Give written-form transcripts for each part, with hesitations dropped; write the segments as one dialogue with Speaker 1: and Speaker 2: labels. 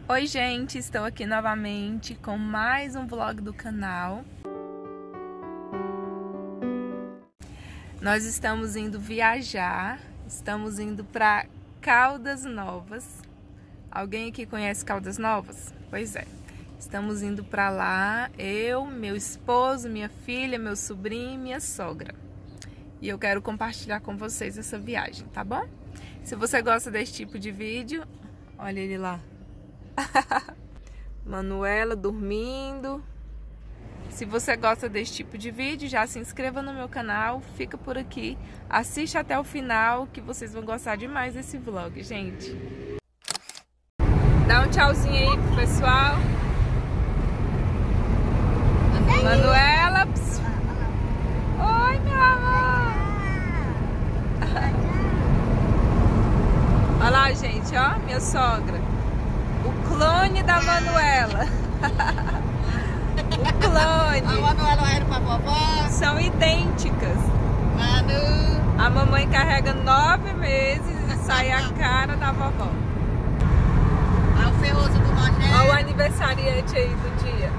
Speaker 1: Oi gente, estou aqui novamente com mais um vlog do canal. Nós estamos indo viajar, estamos indo para Caldas Novas. Alguém aqui conhece Caldas Novas? Pois é, estamos indo para lá, eu, meu esposo, minha filha, meu sobrinho e minha sogra. E eu quero compartilhar com vocês essa viagem, tá bom? Se você gosta desse tipo de vídeo, olha ele lá. Manuela dormindo. Se você gosta desse tipo de vídeo, já se inscreva no meu canal, fica por aqui, assiste até o final que vocês vão gostar demais desse vlog, gente. Dá um tchauzinho aí pro pessoal. Manuela. Pss. Oi, meu amor. Olha lá, gente, ó, minha sogra. O clone da Manuela. O clone.
Speaker 2: A Manuela era pra vovó.
Speaker 1: São idênticas.
Speaker 2: Manu.
Speaker 1: A mamãe carrega 9 meses e sai a cara da vovó.
Speaker 2: Olha o ferroso do Rogério.
Speaker 1: Olha o aniversariante aí do dia.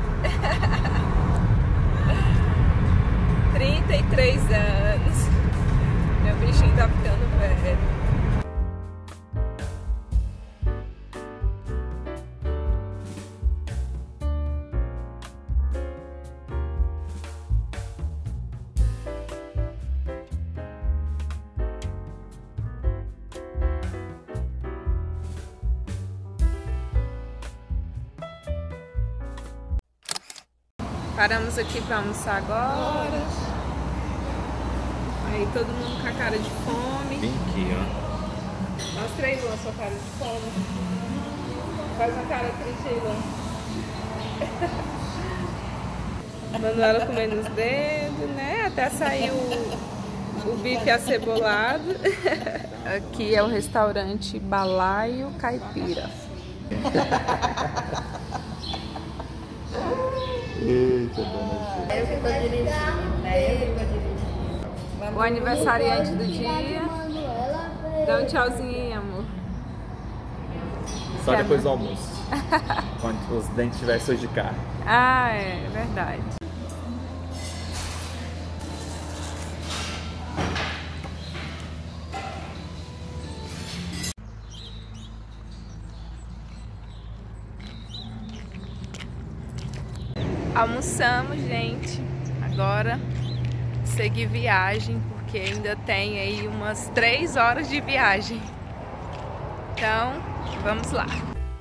Speaker 1: 33 anos. Meu bichinho tá ficando velho. Paramos aqui para almoçar agora. Aí todo mundo com a cara de fome.
Speaker 3: Vem aqui, ó.
Speaker 1: Mostra aí, Luan, sua cara de fome. Faz uma cara triste aí, Luan. A Manuela comendo os dedos, né? Até sair o bife acebolado. Aqui é o restaurante Balaio Caipira.
Speaker 3: Eita, dona
Speaker 2: Eu que tô dirigindo, né? Eu que tô dirigindo.
Speaker 1: O aniversariante do dia. Dá um tchauzinho aí, amor.
Speaker 3: Só depois do almoço. Quando os dentes estiverem sujos de carne.
Speaker 1: Ah, é verdade. Almoçamos, gente. Agora seguir viagem, porque ainda tem aí umas 3 horas de viagem. Então, vamos lá.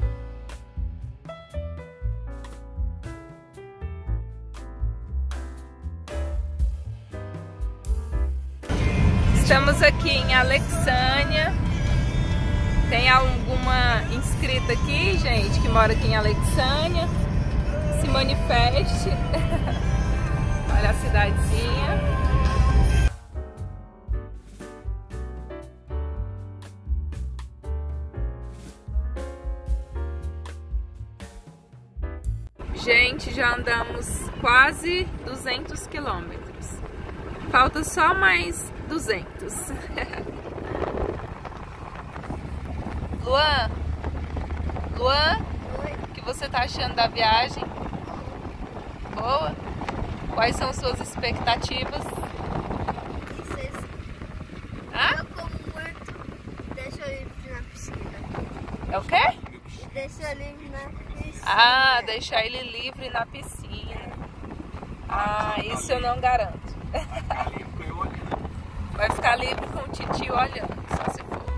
Speaker 1: Estamos aqui em Alexânia. Tem alguma inscrita aqui, gente, que mora aqui em Alexânia? Se manifeste. Olha a cidadezinha. Gente, já andamos quase 200 quilômetros. Falta só mais 200. Luan? Luan? O que você tá achando da viagem? Boa? Quais são suas expectativas?
Speaker 4: Eu como muito, deixa eu livre na piscina.
Speaker 1: É o quê?
Speaker 4: Deixa eu livre na piscina.
Speaker 1: Ah, deixar ele livre na piscina. Ah, isso eu não garanto. Vai ficar livre com o titio olhando, só se for.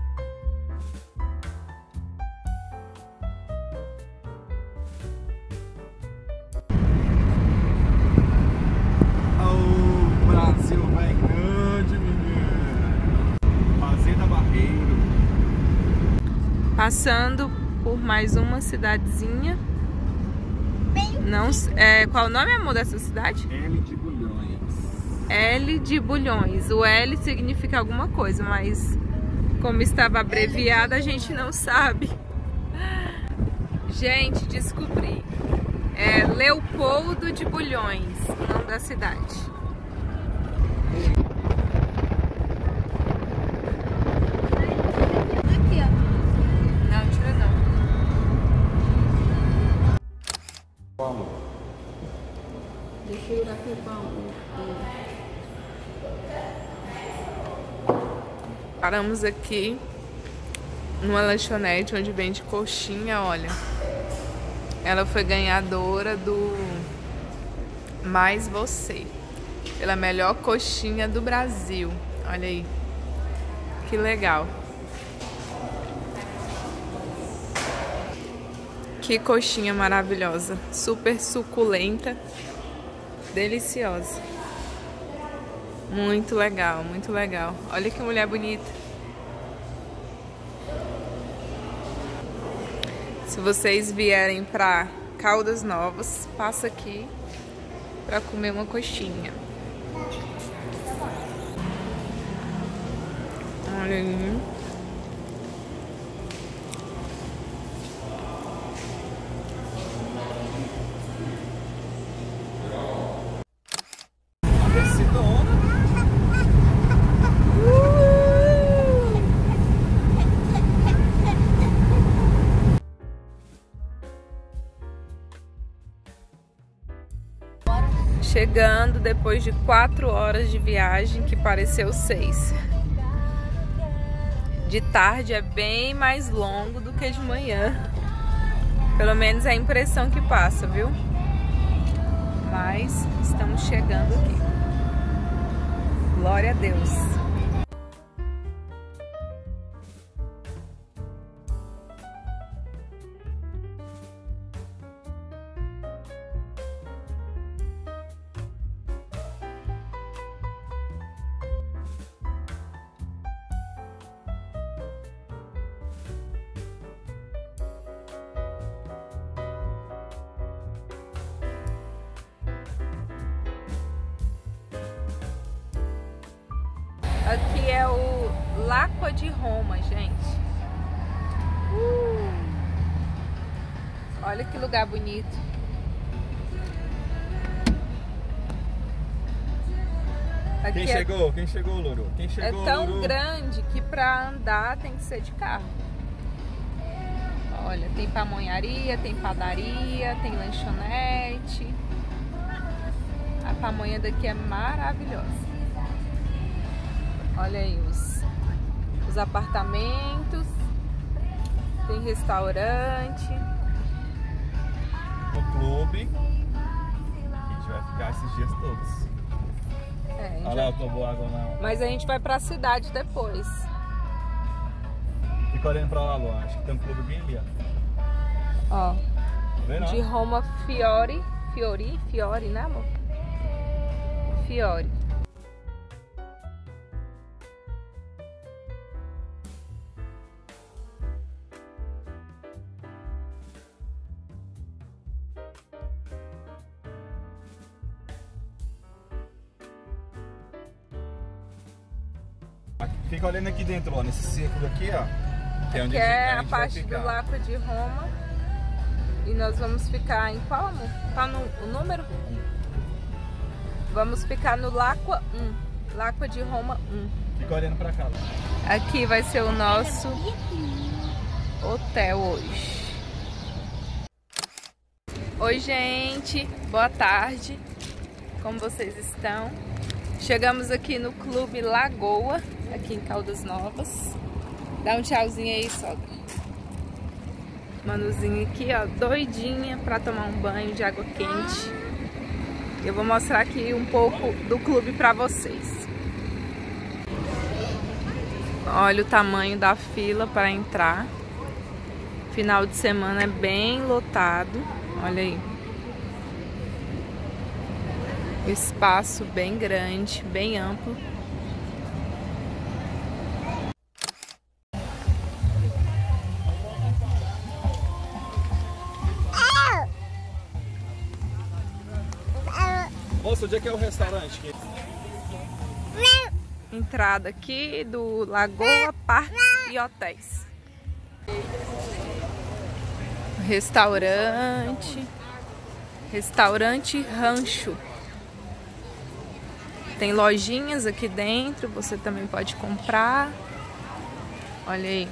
Speaker 3: O Brasil vai grande, menina. Fazenda Barreiro.
Speaker 1: Passando por mais uma cidadezinha. Não, qual o nome, amor, dessa cidade?
Speaker 3: L de Bulhões.
Speaker 1: L de Bulhões. O L significa alguma coisa, mas como estava abreviada, a gente não sabe. Gente, descobri. É Leopoldo de Bulhões, o nome da cidade.
Speaker 4: Aqui, ó.
Speaker 1: Não, tira não.
Speaker 2: segurar aqui o pão.
Speaker 1: Paramos aqui numa lanchonete onde vende coxinha, olha. Ela foi ganhadora do Mais Você, pela melhor coxinha do Brasil. Olha aí, que legal. Que coxinha maravilhosa, super suculenta, deliciosa. Muito legal, muito legal. Olha que mulher bonita. Se vocês vierem para Caldas Novas, passa aqui para comer uma coxinha. Olha aí. Chegando depois de 4 horas de viagem, que pareceu 6. De tarde é bem mais longo do que de manhã. Pelo menos é a impressão que passa, viu? Mas estamos chegando aqui. Glória a Deus. Aqui é o Lagoa de Roma, gente. Olha que lugar bonito. Aqui
Speaker 3: Quem chegou, Louro? Quem chegou,
Speaker 1: é tão
Speaker 3: Louro?
Speaker 1: grande que para andar tem que ser de carro. Olha, tem pamonharia, tem padaria, tem lanchonete. A pamonha daqui é maravilhosa. Olha aí os apartamentos, tem restaurante.
Speaker 3: O clube, a gente vai ficar esses dias todos. Olha lá o toboágua lá.
Speaker 1: Mas a gente vai pra cidade depois.
Speaker 3: Fica olhando pra lá, Lu. Acho que tem um clube bem ali,
Speaker 1: Ó.
Speaker 3: Tá vendo?
Speaker 1: De Roma Fiore, né, amor? Fiore.
Speaker 3: Fica olhando aqui dentro, ó, nesse círculo aqui, ó. Que é onde
Speaker 1: Que é a
Speaker 3: vai
Speaker 1: parte
Speaker 3: ficar.
Speaker 1: do Lago de Roma. E nós vamos ficar em qual, amor? Tá no o número? Vamos ficar no Lago 1. Lago de Roma 1.
Speaker 3: Fica olhando pra cá.
Speaker 1: Aqui vai ser o nosso hotel hoje. Oi, gente. Boa tarde. Como vocês estão? Chegamos aqui no Clube Lagoa, aqui em Caldas Novas. Dá um tchauzinho aí, sogra. Manuzinha aqui, ó, doidinha pra tomar um banho de água quente. Eu vou mostrar aqui um pouco do clube pra vocês. Olha o tamanho da fila para entrar. Final de semana é bem lotado. Olha aí. Espaço bem grande, bem amplo.
Speaker 3: Moça, onde é que é o restaurante?
Speaker 1: Entrada aqui do Lagoa Parques e Hotéis. Restaurante Rancho. Tem lojinhas aqui dentro, você também pode comprar. Olha aí.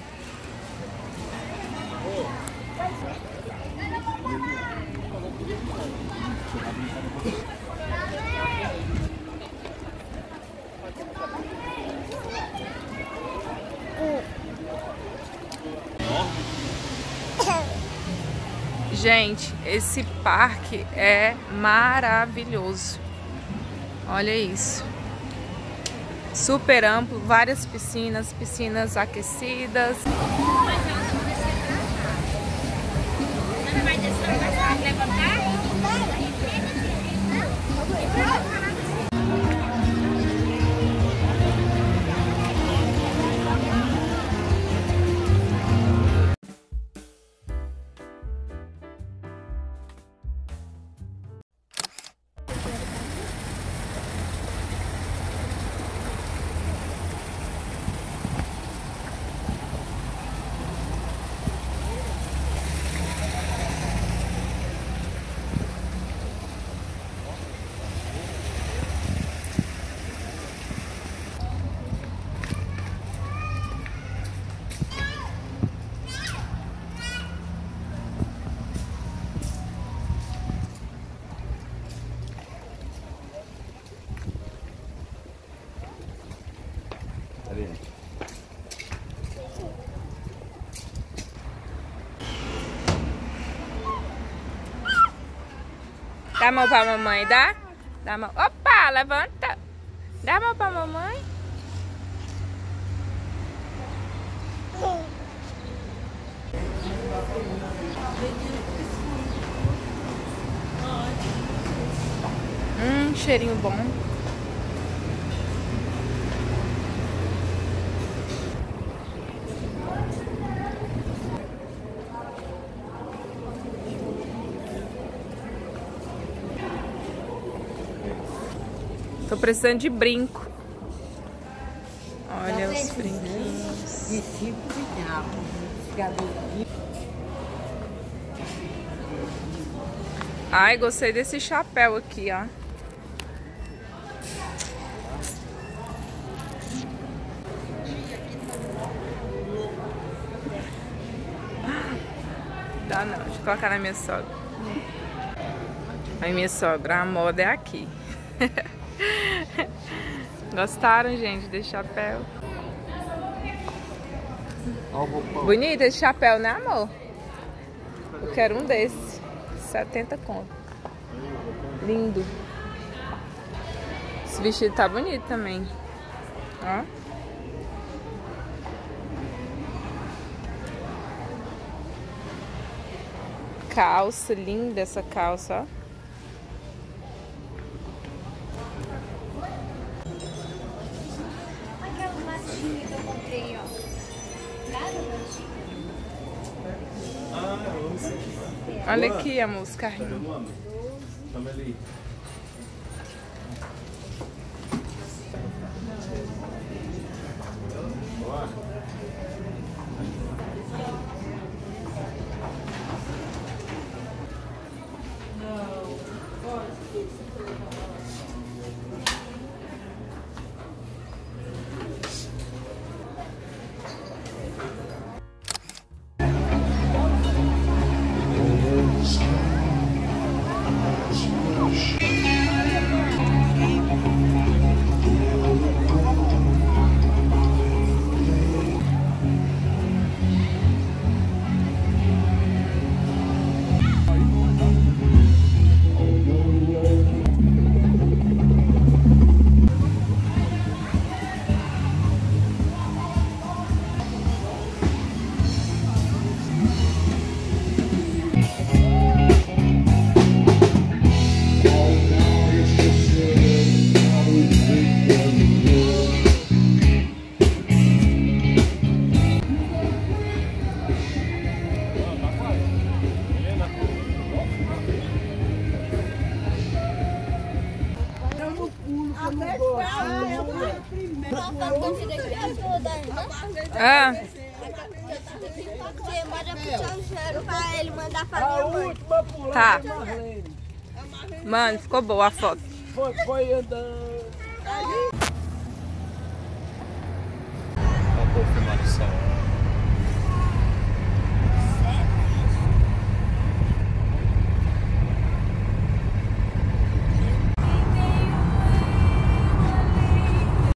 Speaker 1: Gente, esse parque é maravilhoso. Olha isso. Super amplo, várias piscinas, piscinas aquecidas. Dá a mão pra mamãe, dá? Dá a mão. Opa, levanta. Dá a mão pra mamãe. Cheirinho bom. Tô precisando de brinco. Olha os brinquinhos. Ai, gostei desse chapéu aqui, ó. Dá não, deixa eu colocar na minha sogra. Aí minha sogra, a moda é aqui. Gostaram, gente, desse chapéu? Bonito esse chapéu, né, amor? Eu quero um desse. 70 conto. Lindo. Esse vestido tá bonito também. Ó. Calça, linda essa calça, ó. Olha aqui, amor, os carrinhos. Ah. Tá. Mano, ficou boa a foto.
Speaker 3: Foi andando. Acabou filmando o sol.